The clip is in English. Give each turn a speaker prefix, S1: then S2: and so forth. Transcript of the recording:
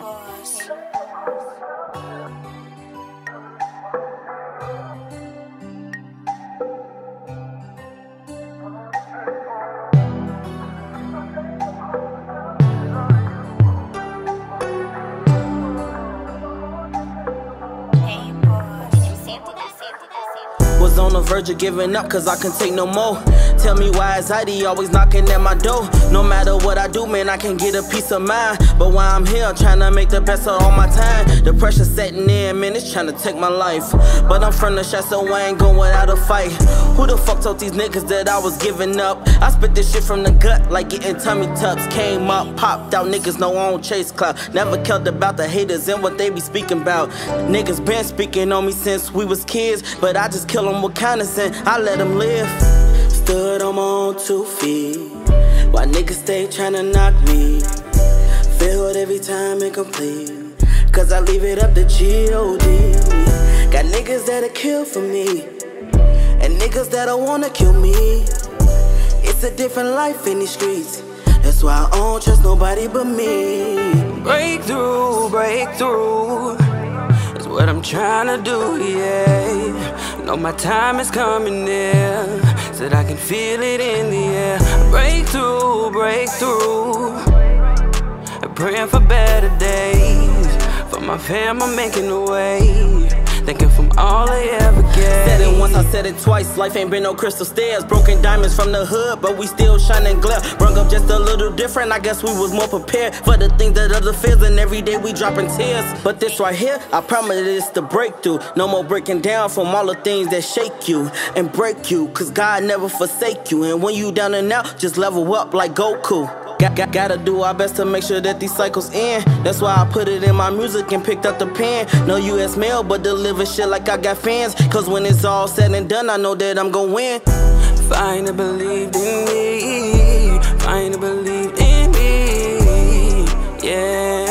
S1: boss.
S2: Was on the verge of giving up cause I couldn't take no more. Tell me why anxiety always knocking at my door. No matter what I do, man, I can get a peace of mind. But while I'm here, trying to make the best of all my time. The pressure setting in, man, it's trying to take my life. But I'm from the shot, so I ain't going without a fight. Who the fuck told these niggas that I was giving up? I spit this shit from the gut like getting tummy tucks. Came up, popped out, niggas know I don't chase clout. Never cared about the haters and what they be speaking about. Niggas been speaking on me since we was kids, but I just kill them with kindness and I let them live. Stood on my own 2 feet while niggas stay tryna knock me. Failed every time incomplete cause I leave it up to G.O.D. Got niggas that'll kill for me and niggas that'll wanna kill me. It's a different life in these streets, that's why I don't trust nobody but me.
S3: Breakthrough, breakthrough is what I'm trying to do, yeah. Know my time is coming near, so that I can feel it in the air. Breakthrough, breakthrough, I'm praying for better days. For my fam, I'm making a way, thanking from all I ever gave.
S2: Said it once, I said it twice. Life ain't been no crystal stairs. Broken diamonds from the hood, but we still shine and glare. Brung up just a little different, I guess we was more prepared for the things that other fears, and every day we dropping tears. But this right here, I promise it's the breakthrough. No more breaking down from all the things that shake you and break you, cause God never forsake you. And when you down and out, just level up like Goku. Gotta do our best to make sure that these cycles end. That's why I put it in my music and picked up the pen. No US mail, but deliver shit like I got fans. Cause when it's all said and done, I know that I'm gon' win.
S3: Finally believed in me, finally believed in me, yeah.